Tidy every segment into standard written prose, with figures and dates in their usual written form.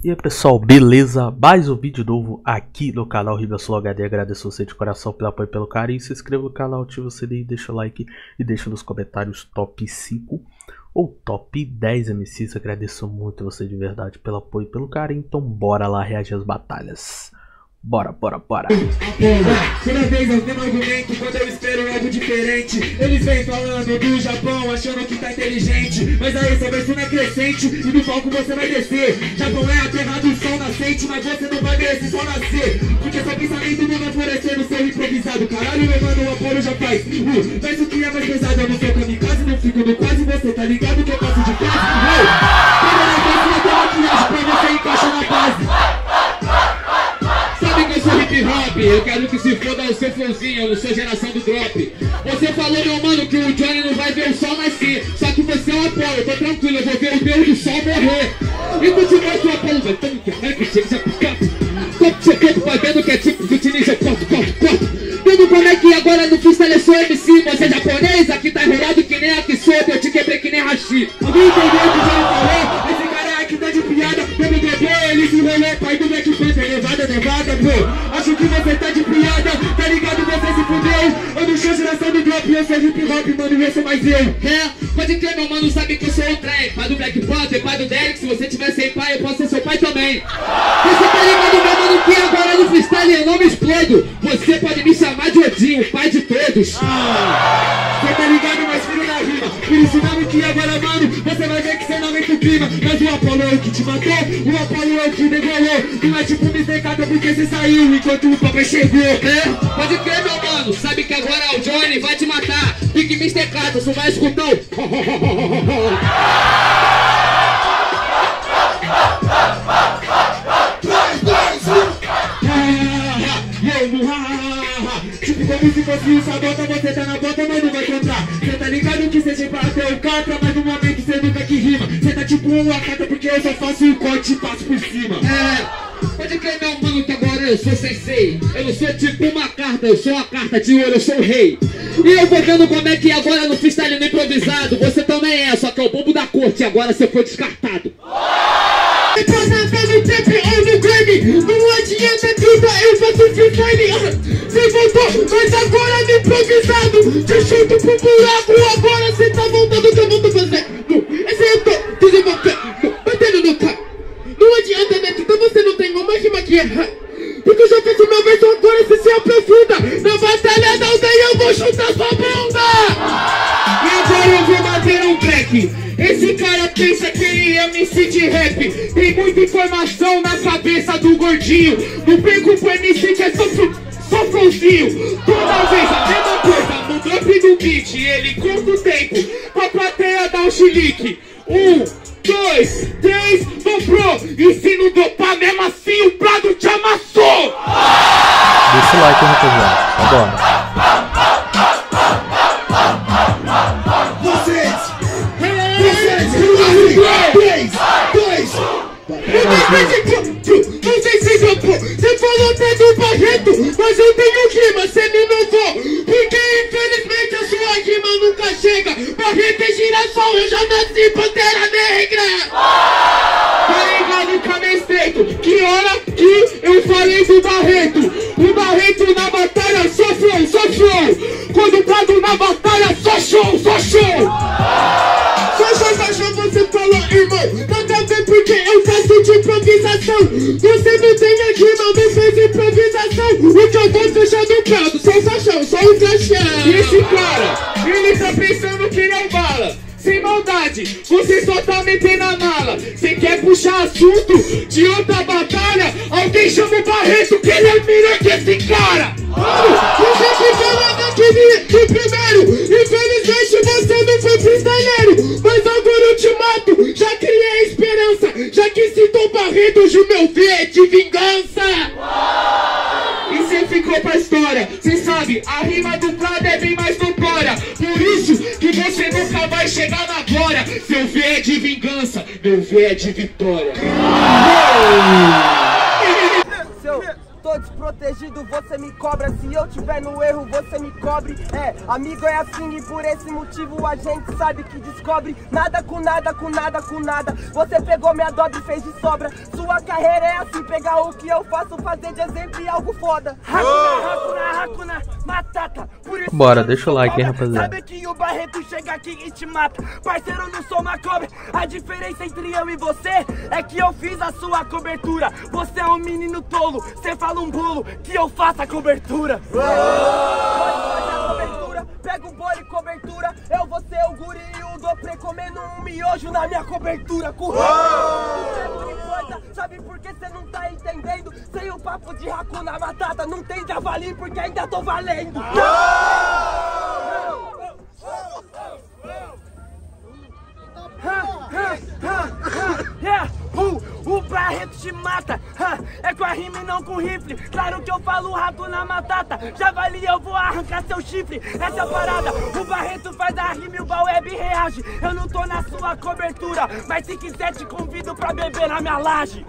E aí pessoal, beleza? Mais um vídeo novo aqui no canal RimaSolo HD. Agradeço você de coração pelo apoio e pelo carinho. Se inscreva no canal, ativa o sininho, deixa o like e deixa nos comentários top 5 ou top 10 MCs. Agradeço muito você de verdade pelo apoio e pelo carinho. Então bora lá reagir às batalhas. Bora. Toda vez é o mesmo argumento quando eu espero algo diferente. Eles vêm falando do Japão, achando que tá inteligente. Mas aí essa versão é crescente e no palco você vai descer. Japão é a terra do sol nascente, mas você não vai ver esse sol nascer. Porque seu pensamento não vai florescer no seu improvisado. Caralho, levando o apoio já faz verso que é mais pesado, eu não sou kamikaze, não fico no quase. Você tá ligado que eu passo de fase? Quando eu não faço na tua maquiagem pra você encaixa na base. Hip hop, eu quero que se foda o seu flowzinho, eu não sou geração do drop. Você falou, meu mano, que o Johnny não vai ver o sol nascer. Só que você é um Apolo, eu tô tranquilo, eu vou ver o Deus do sol morrer. E tu te mostra o Apolo, vai tamo que é que chega já pica. Corpo secreto, vai vendo que é tipo de ninja, corto. Vendo como é que agora no freestyle eu sou MC. Você é japonês, aqui tá enrolado que nem aqui soube, eu te quebrei que nem hashi. Alguém entendeu o que eu falei? Esse cara é aqui tá de piada, meu bebê, ele se enrolou, pai do Black Panther, nevada, pô. Acho que você tá de piada, tá ligado? Você se fudeu. Eu não sou geração do drop, eu sou hip hop, mano, eu sou mais eu. É, pode crer, meu mano, sabe que eu sou o trem. Pai do Black Panther, pai do Derek. Se você tiver sem pai, eu posso ser seu pai também. Você tá ligado, meu mano, que agora no freestyle eu não me explodo. Você pode me chamar de Odinho, pai de todos. Você tá ligado, mas filho da rima. Por isso mesmo que agora, mano, você vai ver que você não aumenta o clima. Mas o Apolo é o que te matou, o Apolo é o que degolou. Não é tipo me secada porque você saiu enquanto o papai chegou. É? Pode crer, meu mano, sabe que agora o Johnny vai te matar. Fique me secado, só vai escutar o... Tipo como se fosse o sabota, você tá na bota, mas não vai encontrar. Cê tá ligado que cê chega até o catra, mas no momento cê nunca que rima. Cê tá tipo um acata porque eu só faço o corte e passo por cima. É, pode crer, meu mano, que agora eu sou sensei. Eu não sou tipo uma carta, eu sou a carta de ouro, eu sou o rei. E eu vou vendo como é que agora no freestyle no improvisado você também é, só que é o bobo da corte e agora você foi descartado. Não adianta tudo, eu faço freestyle. Cê voltou, mas agora no improvisado te chuto pro buraco, agora cê tá voltando que eu volto fazendo. Esse eu tô desenvolvendo, batendo no carro. Não adianta, né? Então você não tem uma rima que erra. Porque eu já fiz o meu verso, agora você se aprofunda. Na batalha da aldeia eu vou chutar sua bunda. E agora eu vou bater um crack. Esse cara pensa que ele é MC de rap. Tem muita informação na cabeça do gordinho. Não perco pro MC que é só flowzinho. Toda vez a mesma coisa, no drop do beat. Ele conta o tempo pra plateia dar um chilique. 1, 2, 3, dobrou. E se não dopar mesmo assim, o Prado te amassou. Deixa o like, rapaziada. Vambora. Vocês, 3, 2, não sei se dropou. Você falou até do Barreto, mas eu tenho rima, você me inovou. Porque infelizmente a sua rima nunca chega. Barreto é girassol, eu já nasci Pantera Negra. Tá ligado, caminho estreito. Que hora que eu falei do Barreto? O Barreto na batalha só flow. Quando o Prado na batalha só show. Só show, você falou, irmão. Nada a ver porque eu faço de improvisação. Você não tem a rima, não fez improvisação. O que eu vou fechar no Prado, só o faixão, só o flashão. E esse cara, ele tá pensando que ele é um bala. Sem maldade, você só tá metendo a mala. Você quer puxar assunto de outra batalha? Alguém chama o Barreto que ele é melhor que esse cara. Você que fala daquele de primeiro. Infelizmente você não foi freestyleiro. Mas agora eu te mato, já criei esperança. Já que citou Barreto, hoje o meu V é de vingança. E cê ficou pra história. Cê sabe, a rima do Prado é bem mais notória. Por isso que você nunca vai chegar na glória. Seu V é de vingança, meu V é de vitória. Se eu tô desprotegido, você me cobra. Se eu tiver no erro, você me cobre. É, amigo é assim e por esse motivo a gente sabe que descobre nada com nada, com nada, com nada. Você pegou minha dobra e fez de sobra. Sua carreira é assim, pegar o que eu faço, fazer de exemplo e algo foda. Hakuna, Hakuna, Hakuna, Matata. Por isso bora, deixa o like, hein, rapaziada. Sabe que o Barreto chega aqui e te mata. Parceiro, não sou uma cobra. A diferença entre eu e você é que eu fiz a sua cobertura. Você é um menino tolo, você fala um bolo que eu faço a cobertura. Pode fazer a cobertura, pega um bolo e cobertura. Eu vou ser o guri e o Dopré comendo um miojo na minha cobertura. Sabe por que você não tá entendendo? Sem o papo de Hakuna Matata não tem javali porque ainda tô valendo. O Barreto te mata, é com a rima e não com rifle. Claro que eu falo Hakuna Matata, javali eu vou arrancar seu chifre. Essa é a parada, o Barreto faz a rima e o Baweb reage. Eu não tô na sua cobertura, mas se quiser te convido pra beber na minha laje.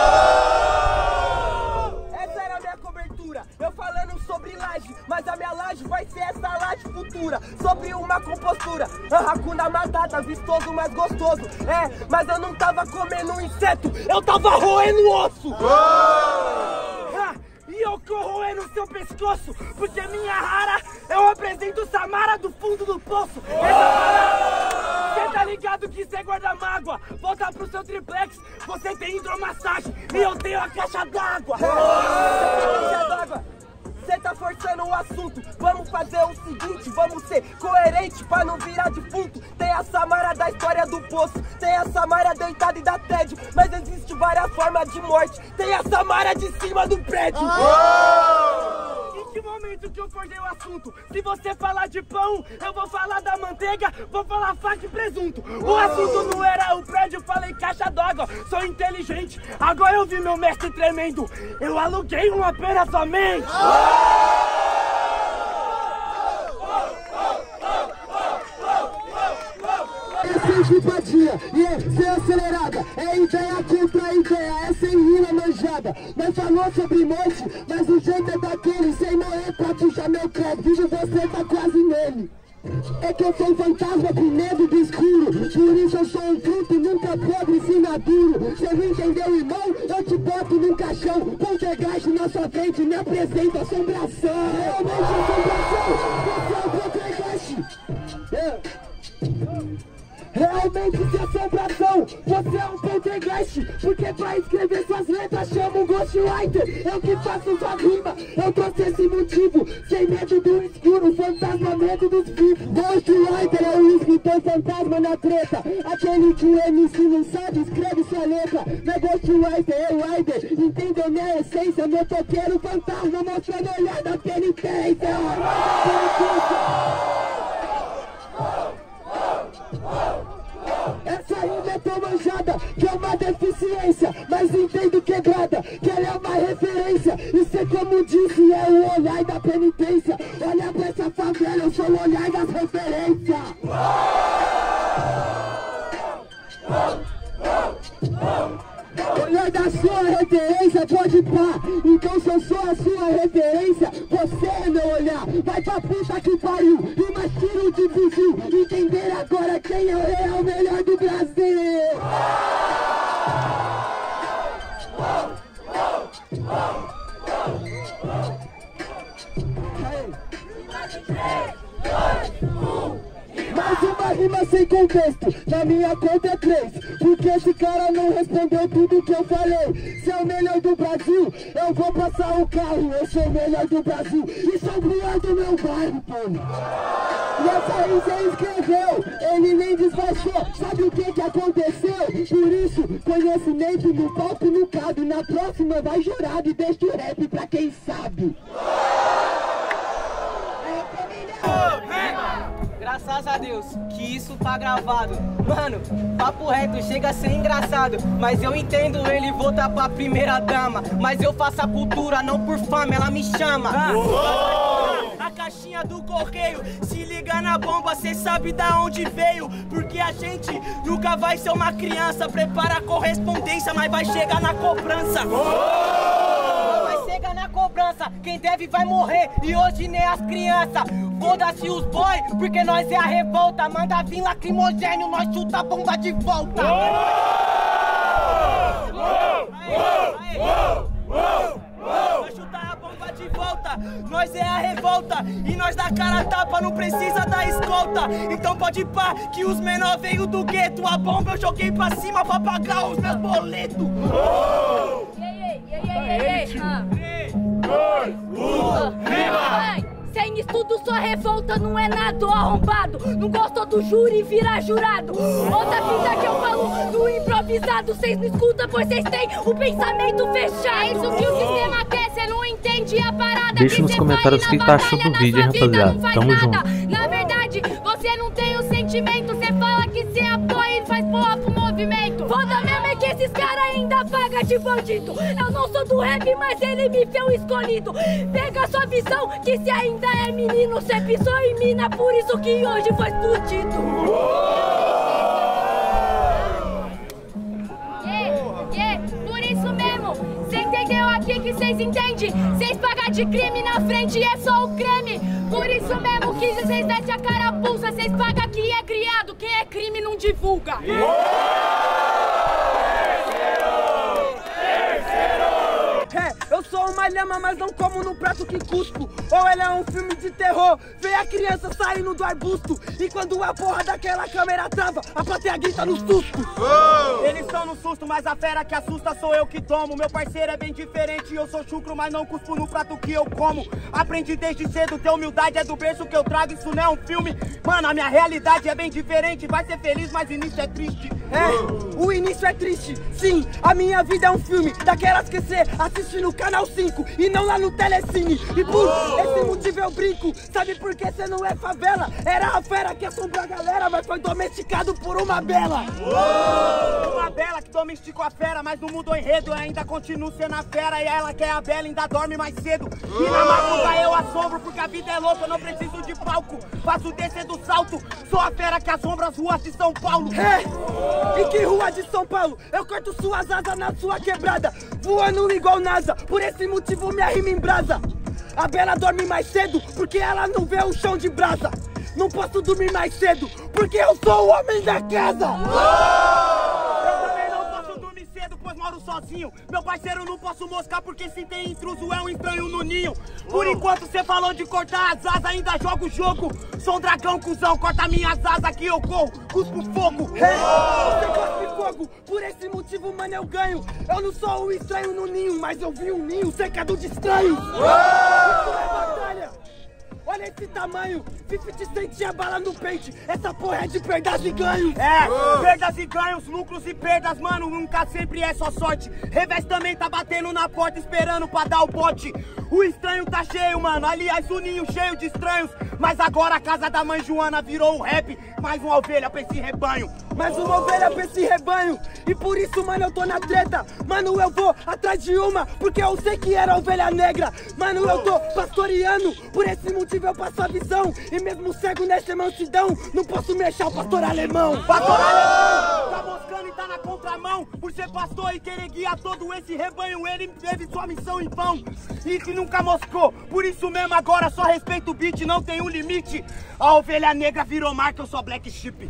Essa era a minha cobertura, eu falando sobre laje, mas a minha laje vai ser essa laje futura. Sobre uma compostura, Hakuna Matata, vistoso, mas gostoso. É, mas eu não tava comendo um inseto, eu tava roendo osso. E eu corroendo seu pescoço, porque minha rara, eu apresento Samara do fundo do poço. Cê tá ligado que cê guarda mágoa. Volta pro seu triplex, você tem hidromassagem e eu tenho a caixa d'água. Cê tá forçando o assunto, vamos fazer o seguinte, vamos ser coerente pra não virar defunto. Tem a Samara da história do poço, tem a Samara deitada e da tédio, mas existe várias formas de morte. Tem a Samara de cima do prédio. Em que momento que eu cortei o assunto? Se você falar de pão, eu vou falar da manteiga, vou falar faca e presunto. O assunto não era o prédio, falei caixa d'água. Sou inteligente, agora eu vi meu mestre tremendo. Eu aluguei uma pena somente. Sem simpatia, sem acelerada. É ideia contra ideia, é sem rima manjada. Nós falou sobre morte, mas o jeito é daquele. Sem morrer pra puxar meu pé, vivo você tá quase nele. É que eu sou um fantasma com medo do escuro, por isso eu sou um fruto, nunca pobre, se maduro. Você não entendeu, irmão? Eu te boto num caixão. Poltergeist na sua frente, me apresenta assombração. Realmente assombração, você é um poltergeist. Realmente se assombração, você é um poltergeist. Porque pra escrever suas letras chama um ghostwriter. Eu que faço sua rima, eu trouxe esse motivo. Sem medo do escuro, fantasma, medo dos vivos. Ghostwriter é o escritor fantasma na treta. Aquele que o MC não sabe, escreve sua letra. Não é ghostwriter, é rider. Entendeu minha essência? Meu toqueiro fantasma mostrando o olhar da penitência. Essa rima é tão manjada que é uma deficiência, mas entendo quebrada, que ela é uma referência. E cê, como disse, é o olhar da penitência. Olha pra essa favela, eu sou o olhar das referências. Olhar da sua referência, pode pá. Então se eu sou a sua referência, você é meu olhar. Vai pra puta que pariu, e mais tiro de fuzil. Entender agora quem é o real melhor do Brasil. Mais uma rima sem contexto, na minha conta é 3. Porque esse cara não respondeu tudo que eu falei. Se é o melhor do Brasil, eu vou passar o carro. Eu sou o melhor do Brasil e sou o melhor do meu bairro, pô. E essa aí você escreveu, ele nem disfarçou. Sabe o que aconteceu? Por isso, conhecimento no palco não cabe. Na próxima vai jurado e deixa o rap pra quem sabe. Graças a Deus que isso tá gravado. Mano, papo reto chega a ser engraçado, mas eu entendo ele voltar pra primeira dama. Mas eu faço a cultura não por fama, ela me chama. A caixinha do correio, se liga na bomba, cê sabe da onde veio. Porque a gente nunca vai ser uma criança. Prepara a correspondência, mas vai chegar na cobrança. Vai ser chega na cobrança, quem deve vai morrer, e hoje nem as crianças. Foda-se os boy, porque nós é a revolta. Manda vir lacrimogênio, nós chuta a bomba de volta. Nós chutar a bomba de volta, nós é a revolta. E nós dá cara a tapa, não precisa da escolta. Então pode pá, que os menor veio do gueto. A bomba eu joguei pra cima pra pagar os meus boletos. Sem estudo, sua revolta não é nada, arrombado. Não gostou do júri e vira jurado. Outra fita que eu falo do improvisado. Cês não escutam, pois cês têm o pensamento fechado. É isso que o sistema quer, cê não entende a parada. Deixa nos comentários o que tá achando do vídeo, hein, rapaziada. Tamo junto. Na verdade, você não tem o sentimento. Cê fala que cê apoia e faz porra pro movimento. Foda mesmo é que esses caras ainda pagam de bandido. Eu não sou do rap, mas ele me fez o escolhido. Pega a sua visão, que se ainda é menino, cê pisou em mina, por isso que hoje foi explodido. Por isso mesmo, cê entendeu aqui que cês entendem? Cês pagam de crime na frente é só o creme. Por isso mesmo que cês descem a carapuça, cês pagam que é criado, quem é crime não divulga. Eu sou uma lhama, mas não como no prato que cuspo. Ou ela é um filme de terror, vê a criança saindo do arbusto. E quando a porra daquela câmera trava, a plateia grita no susto. Eles estão no susto, mas a fera que assusta sou eu que tomo. Meu parceiro é bem diferente, eu sou chucro, mas não cuspo no prato que eu como. Aprendi desde cedo, ter humildade é do berço que eu trago, isso não é um filme. Mano, a minha realidade é bem diferente, vai ser feliz, mas o início é triste. O início é triste, sim, a minha vida é um filme daquelas que cê assiste no Canal 5 e não lá no Telecine. E por esse motivo eu brinco, sabe por que cê não é favela? Era a fera que assombrou a galera, mas foi domesticado por uma bela. Uma bela que domesticou a fera, mas não mudou o enredo, eu ainda continuo sendo a fera. E ela que é a bela ainda dorme mais cedo. E na madruga eu assombro, porque a vida é louca, eu não preciso de palco. Faço descer do salto, sou a fera que assombra as ruas de São Paulo. E que rua de São Paulo? Eu corto suas asas na sua quebrada, voando igual NASA, por esse motivo minha rima em brasa. A bela dorme mais cedo, porque ela não vê o chão de brasa. Não posso dormir mais cedo, porque eu sou o homem da casa. Eu também não posso dormir cedo, pois moro sozinho. Meu parceiro não posso moscar, porque se tem intruso é um estranho no ninho. Por enquanto cê falou de cortar as asas, ainda jogo o jogo. Sou um dragão, cuzão, corta minhas asas que eu corro, cuspo fogo. Você cospe fogo, por esse motivo, mano, eu ganho. Eu não sou um estranho no ninho, mas eu vi um ninho cercado de estranhos. Isso é batalha. Olha esse tamanho, 50 Cent a bala no pente. Essa porra é de perdas e ganhos. Perdas e ganhos, lucros e perdas, mano, nunca sempre é só sorte. Revés também tá batendo na porta, esperando pra dar o bote. O estranho tá cheio, mano, aliás o ninho cheio de estranhos. Mas agora a casa da mãe Joana virou um rap. Mais uma ovelha pra esse rebanho. Mais uma ovelha pra esse rebanho. E por isso, mano, eu tô na treta. Mano, eu vou atrás de uma, porque eu sei que era ovelha negra. Mano, eu tô pastoreando, por esse motivo eu passo a visão. E mesmo cego nessa mansidão, não posso mexer o pastor alemão. Pastor alemão, tá moscando e tá na contramão. Por ser pastor e querer guiar todo esse rebanho, ele teve sua missão em vão. E que nunca moscou, por isso mesmo agora só respeito o beat, não tem um limite. A ovelha negra virou marca, eu sou black sheep.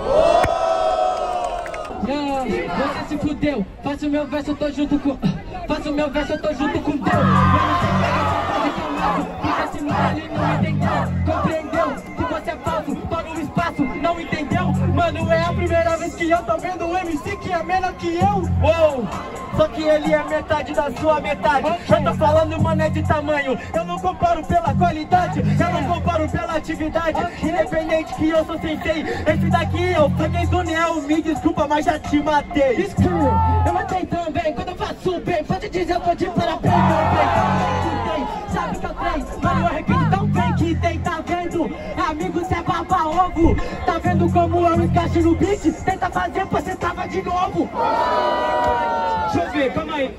Você se fudeu, faço meu verso, eu tô junto com... Faço meu verso, eu tô junto com Deus. Porque se não ele não entendeu, compreendeu? Se você é falso, para o espaço, não entendeu? Mano, é a primeira vez que eu tô vendo um MC que é menor que eu. Uou! Só que ele é metade da sua metade. Eu tô falando, mano, é de tamanho. Eu não comparo pela qualidade, eu não comparo pela atividade. Independente que eu sou sensei, esse daqui é o freguês do Neo. Me desculpa, mas já te matei. Eu matei também, quando eu faço bem. Pode dizer, eu tô de parabéns também. Sabe que eu tenho, mano, eu arrependo tão bem que tem, tá vendo? Amigo, cê é baba-ovo. Tá vendo como eu encaixo no beat? Tenta fazer, você tava de novo. Deixa eu ver, calma aí.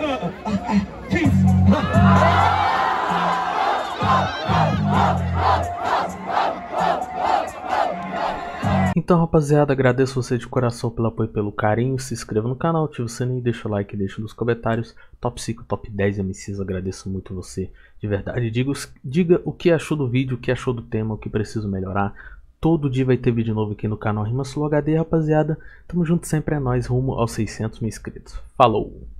Então, rapaziada, agradeço você de coração pelo apoio e pelo carinho. Se inscreva no canal, ative o sininho, deixa o like, deixa nos comentários. Top 5, top 10 MCs, agradeço muito você de verdade. Diga o que achou do vídeo, o que achou do tema, o que preciso melhorar. Todo dia vai ter vídeo novo aqui no canal Rima Sul HD, rapaziada. Tamo junto sempre, é nóis, rumo aos 600 mil inscritos. Falou!